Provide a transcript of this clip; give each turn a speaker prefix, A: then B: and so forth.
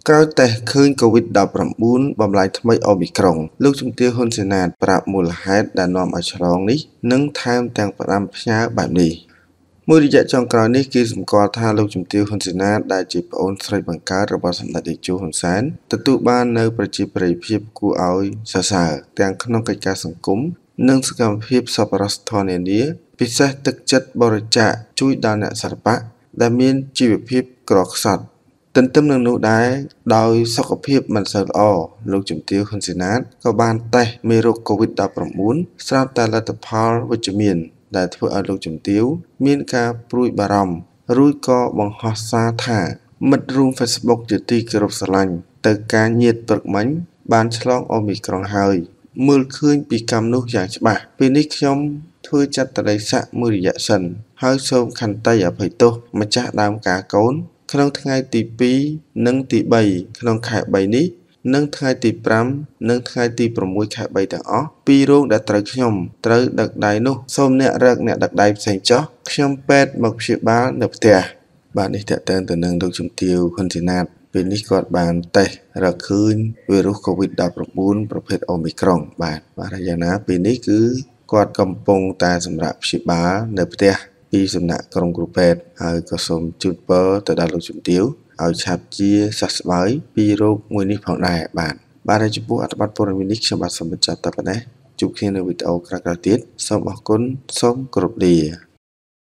A: ក្រោយតេស្តឃើញ COVID-19 បំលែងថ្មីអូមីក្រុង លោកជំទាវ ហ៊ុន សែនណាត ប្រាប់មូលហេតុដែលនាំឲ្យឆ្លងនេះ និងថែមទាំងផ្ដាំផ្ញើបែបនេះ មួយរយៈចុងក្រោយនេះ គេសម្គាល់ថាលោកជំទាវ ហ៊ុន សែនណាត ដែលជាប្អូនស្រីបង្កើតរបស់សម្ដេចតេជោ ហ៊ុនសែន ទទួលបាននូវប្រជាប្រិយភាពគួរឲ្យសរសើរ ទាំងក្នុងកិច្ចការសង្គម និងសកម្មភាពសប្បុរសធម៌នានា ពិសេសទឹកចិត្តបរិច្ចាគជួយដល់អ្នកសិល្បៈ ដែលមានជីវភាពក្រខ្សត់ ទន្ទឹមនឹងនោះដែរ ដោយសុខភាពមិនសូវល្អ លោកជំទាវ ហ៊ុន សែនណាត ក៏បានតេស្តមេរោគ COVID-19 ស្រាប់តែលទ្ធផលវិជ្ជមាន ដែលធ្វើឲ្យលោកជំទាវមានការព្រួយបារម្ភ រួចក៏បង្ហោះសារថា មិត្តរួម Facebook ជាទីគោរពស្រឡាញ់ ទៅការញាតិព្រឹកមិញ បានឆ្លងអូមីក្រុងហើយ មើលឃើញពីកម្មនោះយ៉ាងច្បាស់ ពេលនេះខ្ញុំធ្វើចត្តលេខស័ក្តិមួយរយៈសិន ហើយសូមខន្តីអភ័យទោសម្ចាស់ដើមការកូន ក្នុងថ្ងៃទី 2 និងទី 3 ក្នុងខែ 3 នេះ និងថ្ងៃទី 5 និងថ្ងៃទី 6 ខែ 3 ទាំងអស់ ពីររោងដែលខ្ញុំត្រូវដឹកដៃនោះ សូមអ្នករកអ្នកដឹកដៃផ្សេងចុះ ខ្ញុំពេទ្យមកព្យាបាលនៅផ្ទះ បាទនេះទាក់ទងទៅនឹងលោកជំទាវ ហ៊ុន សែនណាត ពេលនេះគាត់បានតេស្តរកឃើញវីរុស COVID-19 ប្រភេទអូមីក្រុង បាទហើយយ៉ាងណាពេលនេះគឺគាត់កំពុងតែសម្រាប់ព្យាបាលនៅផ្ទះ ពីសំណាក់ក្រុមគ្រូពេទ្យ ហើយក៏សូមជូនពរទៅដល់លោកជំទាវ ឲ្យឆាប់ជាសះស្បើយពីរោគមួយនេះផងដែរ បាទហើយចំពោះអត្ថបទព័ត៌មាននេះខ្ញុំបាទសូមបញ្ចប់តែប៉ុណ្ណេះ ជួបគ្នានៅវីដេអូក្រោយៗទៀត សូមអរគុណ សូមគោរពលា